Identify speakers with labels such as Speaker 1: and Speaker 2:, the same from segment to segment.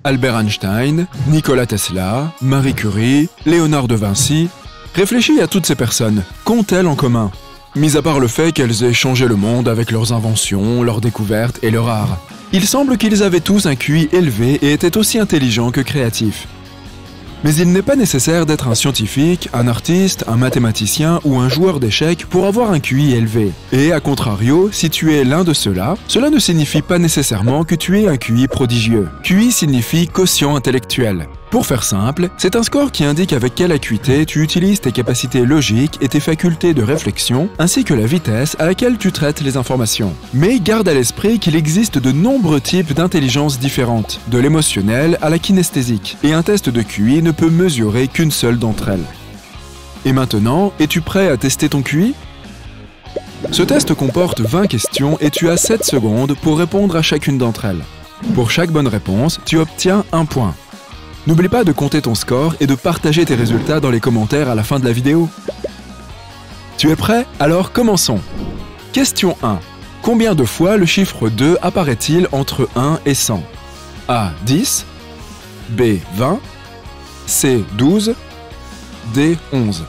Speaker 1: Albert Einstein, Nikola Tesla, Marie Curie, Léonard de Vinci. Réfléchis à toutes ces personnes. Qu'ont-elles en commun? Mis à part le fait qu'elles aient changé le monde avec leurs inventions, leurs découvertes et leur art. Il semble qu'ils avaient tous un QI élevé et étaient aussi intelligents que créatifs. Mais il n'est pas nécessaire d'être un scientifique, un artiste, un mathématicien ou un joueur d'échecs pour avoir un QI élevé. Et à contrario, si tu es l'un de ceux-là, cela ne signifie pas nécessairement que tu aies un QI prodigieux. QI signifie quotient intellectuel. Pour faire simple, c'est un score qui indique avec quelle acuité tu utilises tes capacités logiques et tes facultés de réflexion, ainsi que la vitesse à laquelle tu traites les informations. Mais garde à l'esprit qu'il existe de nombreux types d'intelligence différentes, de l'émotionnel à la kinesthésique, et un test de QI ne peut mesurer qu'une seule d'entre elles. Et maintenant, es-tu prêt à tester ton QI? Ce test comporte 20 questions et tu as 7 secondes pour répondre à chacune d'entre elles. Pour chaque bonne réponse, tu obtiens 1 point. N'oublie pas de compter ton score et de partager tes résultats dans les commentaires à la fin de la vidéo. Tu es prêt? Alors commençons. Question 1. Combien de fois le chiffre 2 apparaît-il entre 1 et 100? A. 10. B. 20. C. 12. D. 11.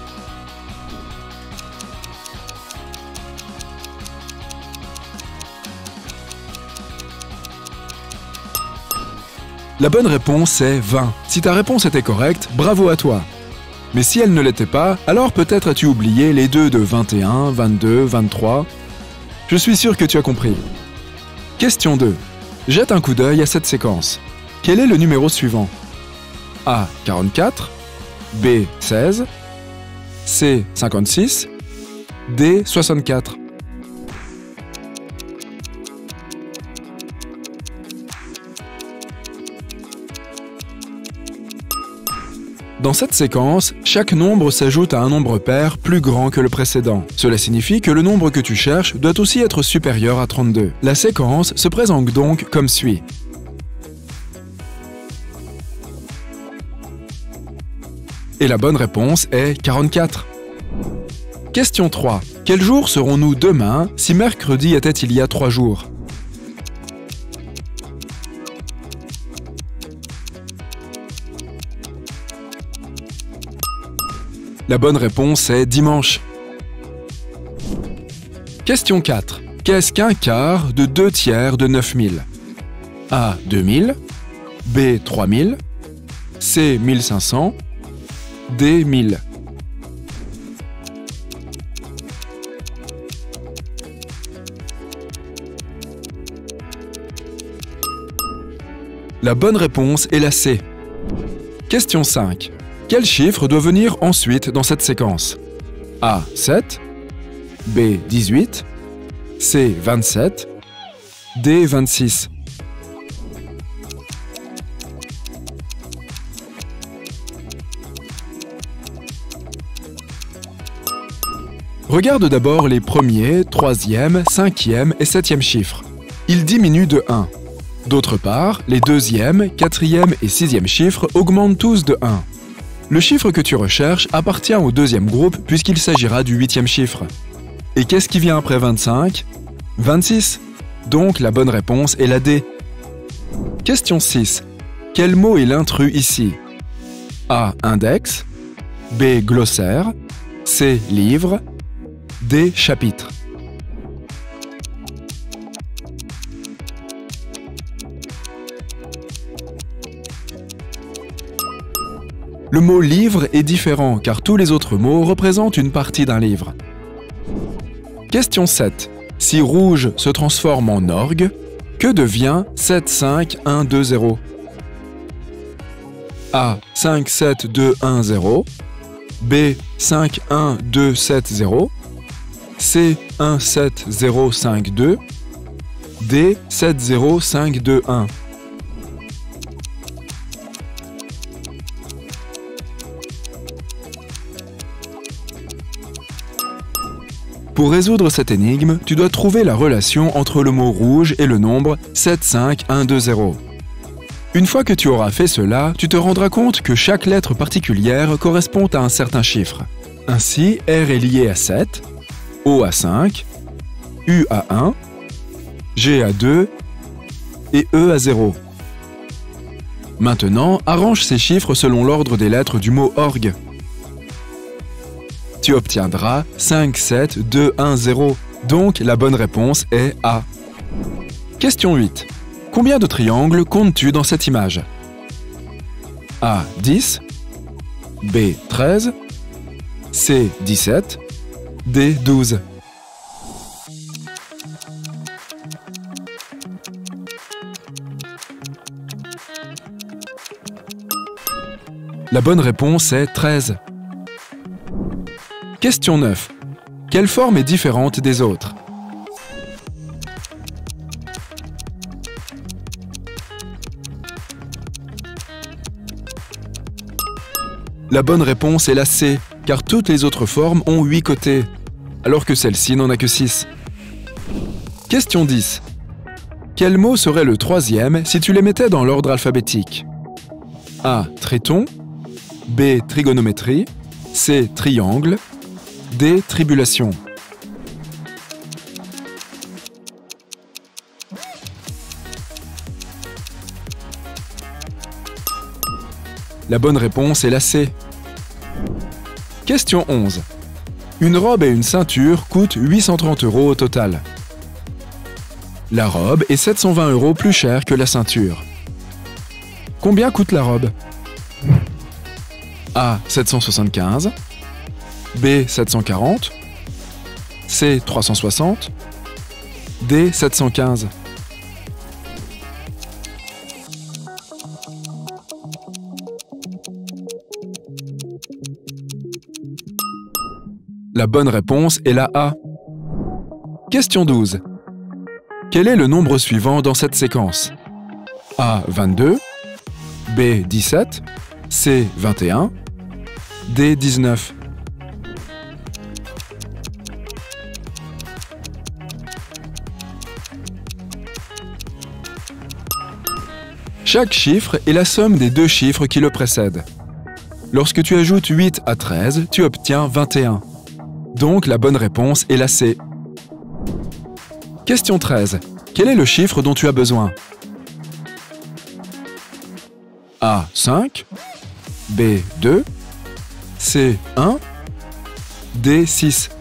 Speaker 1: La bonne réponse est 20. Si ta réponse était correcte, bravo à toi. Mais si elle ne l'était pas, alors peut-être as-tu oublié les 2 de 21, 22, 23. Je suis sûr que tu as compris. Question 2. Jette un coup d'œil à cette séquence. Quel est le numéro suivant? A. 44. B. 16. C. 56. D. 64. Dans cette séquence, chaque nombre s'ajoute à un nombre pair plus grand que le précédent. Cela signifie que le nombre que tu cherches doit aussi être supérieur à 32. La séquence se présente donc comme suit. Et la bonne réponse est 44. Question 3. Quel jour serons-nous demain si mercredi était il y a 3 jours? La bonne réponse est dimanche. Question 4. Qu'est-ce qu'un quart de 2 tiers de 9000? A. 2000. B. 3000. C. 1500. D. 1000. La bonne réponse est la C. Question 5. Quel chiffre doit venir ensuite dans cette séquence? A. 7. B. 18. C. 27. D. 26. Regarde d'abord les premiers, troisième, cinquième et septième chiffres. Ils diminuent de 1. D'autre part, les deuxième, quatrième et sixième chiffres augmentent tous de 1. Le chiffre que tu recherches appartient au deuxième groupe puisqu'il s'agira du 8e chiffre. Et qu'est-ce qui vient après 25? 26. Donc la bonne réponse est la D. Question 6. Quel mot est l'intrus ici? A. Index. B. Glossaire. C. Livre. D. Chapitre. Le mot « livre » est différent car tous les autres mots représentent une partie d'un livre. Question 7. Si rouge se transforme en orgue, que devient 7, 5, 1, 2, 0? A. 5, 7, 2, 1, 0. B. 5, 1, 2, 7, 0. C. 1, 7, 0, 5, 2. D. 7, 0, 5, 2, 1. Pour résoudre cette énigme, tu dois trouver la relation entre le mot rouge et le nombre 7, 5, 1, 2, 0. Une fois que tu auras fait cela, tu te rendras compte que chaque lettre particulière correspond à un certain chiffre. Ainsi, R est lié à 7, O à 5, U à 1, G à 2 et E à 0. Maintenant, arrange ces chiffres selon l'ordre des lettres du mot orgue. Tu obtiendras 5, 7, 2, 1, 0. Donc, la bonne réponse est A. Question 8. Combien de triangles comptes-tu dans cette image? A, 10. B, 13. C, 17. D, 12. La bonne réponse est 13. Question 9. Quelle forme est différente des autres? La bonne réponse est la C, car toutes les autres formes ont 8 côtés, alors que celle-ci n'en a que 6. Question 10. Quel mot serait le troisième si tu les mettais dans l'ordre alphabétique? A. Triton. B. Trigonométrie. C. Triangle. D. Tribulation. La bonne réponse est la C. Question 11. Une robe et une ceinture coûtent 830 € au total. La robe est 720 € plus chère que la ceinture. Combien coûte la robe? A. 775. B. 740. C. 360. D. 715. La bonne réponse est la A. Question 12. Quel est le nombre suivant dans cette séquence? A. 22. B. 17. C. 21. D. 19. Chaque chiffre est la somme des deux chiffres qui le précèdent. Lorsque tu ajoutes 8 à 13, tu obtiens 21. Donc la bonne réponse est la C. Question 13. Quel est le chiffre dont tu as besoin? A. 5. B. 2. C. 1. D. 6.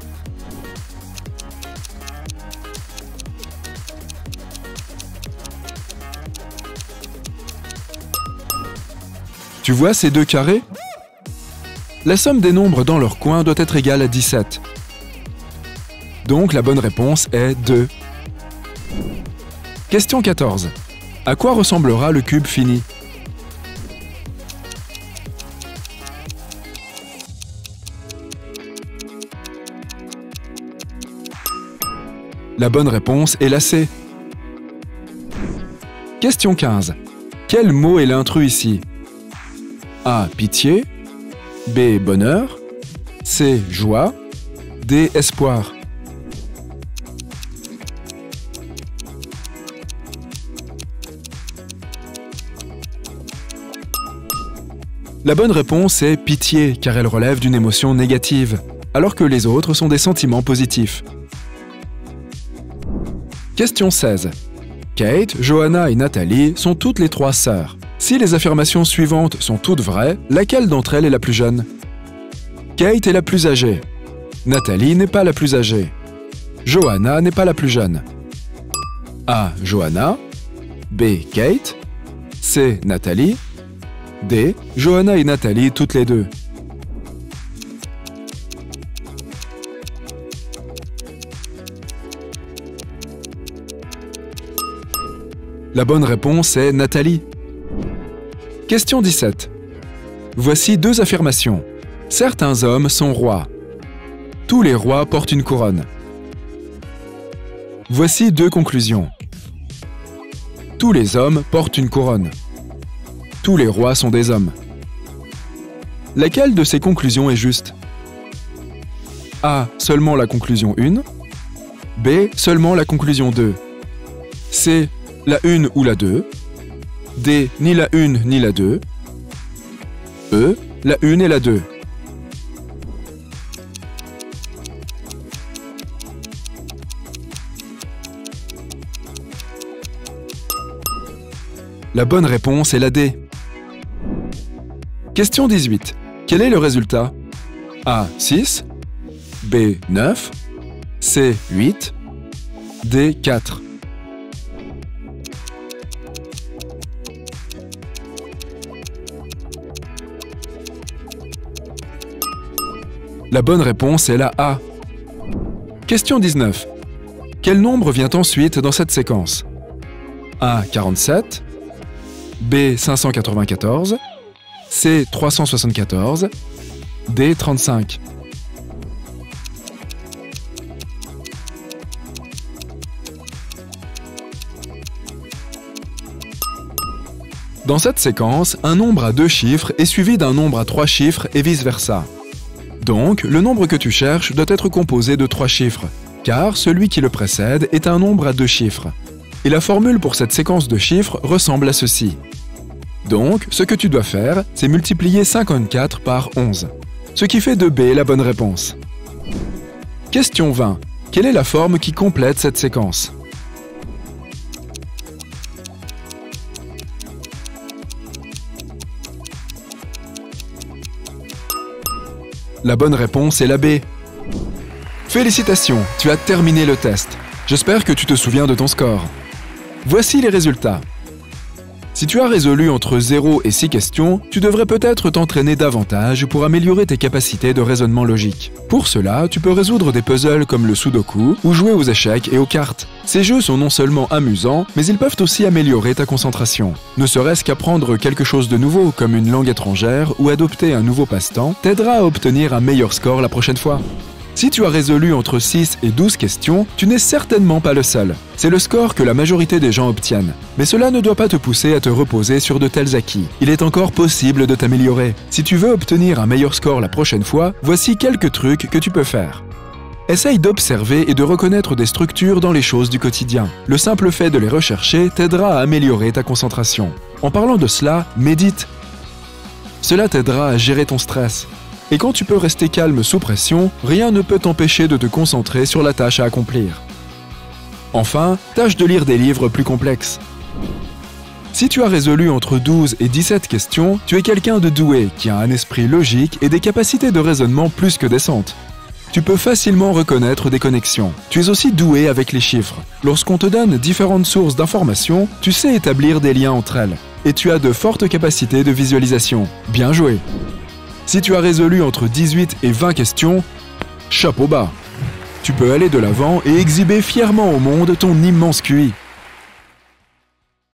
Speaker 1: Tu vois ces deux carrés? La somme des nombres dans leur coin doit être égale à 17. Donc la bonne réponse est 2. Question 14. À quoi ressemblera le cube fini? La bonne réponse est la C. Question 15. Quel mot est l'intrus ici? A. Pitié. B. Bonheur. C. Joie. D. Espoir. La bonne réponse est pitié, car elle relève d'une émotion négative, alors que les autres sont des sentiments positifs. Question 16. Kate, Johanna et Nathalie sont toutes les trois sœurs. Si les affirmations suivantes sont toutes vraies, laquelle d'entre elles est la plus jeune? Kate est la plus âgée. Nathalie n'est pas la plus âgée. Johanna n'est pas la plus jeune. A. Johanna. B. Kate. C. Nathalie. D. Johanna et Nathalie toutes les deux. La bonne réponse est Nathalie. Question 17. Voici deux affirmations. Certains hommes sont rois. Tous les rois portent une couronne. Voici deux conclusions. Tous les hommes portent une couronne. Tous les rois sont des hommes. Laquelle de ces conclusions est juste? A. Seulement la conclusion 1. B. Seulement la conclusion 2. C. La 1 ou la 2. D. Ni la 1 ni la 2. E. La 1 et la 2. La bonne réponse est la D. Question 18. Quel est le résultat? A. 6, B. 9, C. 8, D. 4. La bonne réponse est la A. Question 19. Quel nombre vient ensuite dans cette séquence? A. 47, B. 594, C. 374, D. 35. Dans cette séquence, un nombre à 2 chiffres est suivi d'un nombre à 3 chiffres et vice-versa. Donc, le nombre que tu cherches doit être composé de 3 chiffres, car celui qui le précède est un nombre à 2 chiffres. Et la formule pour cette séquence de chiffres ressemble à ceci. Donc, ce que tu dois faire, c'est multiplier 54 par 11, ce qui fait de B la bonne réponse. Question 20. Quelle est la forme qui complète cette séquence? La bonne réponse est la B. Félicitations, tu as terminé le test. J'espère que tu te souviens de ton score. Voici les résultats. Si tu as résolu entre 0 et 6 questions, tu devrais peut-être t'entraîner davantage pour améliorer tes capacités de raisonnement logique. Pour cela, tu peux résoudre des puzzles comme le Sudoku ou jouer aux échecs et aux cartes. Ces jeux sont non seulement amusants, mais ils peuvent aussi améliorer ta concentration. Ne serait-ce qu'apprendre quelque chose de nouveau, comme une langue étrangère ou adopter un nouveau passe-temps, t'aidera à obtenir un meilleur score la prochaine fois. Si tu as résolu entre 6 et 12 questions, tu n'es certainement pas le seul. C'est le score que la majorité des gens obtiennent. Mais cela ne doit pas te pousser à te reposer sur de tels acquis. Il est encore possible de t'améliorer. Si tu veux obtenir un meilleur score la prochaine fois, voici quelques trucs que tu peux faire. Essaye d'observer et de reconnaître des structures dans les choses du quotidien. Le simple fait de les rechercher t'aidera à améliorer ta concentration. En parlant de cela, médite. Cela t'aidera à gérer ton stress. Et quand tu peux rester calme sous pression, rien ne peut t'empêcher de te concentrer sur la tâche à accomplir. Enfin, tâche de lire des livres plus complexes. Si tu as résolu entre 12 et 17 questions, tu es quelqu'un de doué, qui a un esprit logique et des capacités de raisonnement plus que décentes. Tu peux facilement reconnaître des connexions. Tu es aussi doué avec les chiffres. Lorsqu'on te donne différentes sources d'informations, tu sais établir des liens entre elles. Et tu as de fortes capacités de visualisation. Bien joué! Si tu as résolu entre 18 et 20 questions, chapeau bas! Tu peux aller de l'avant et exhiber fièrement au monde ton immense QI.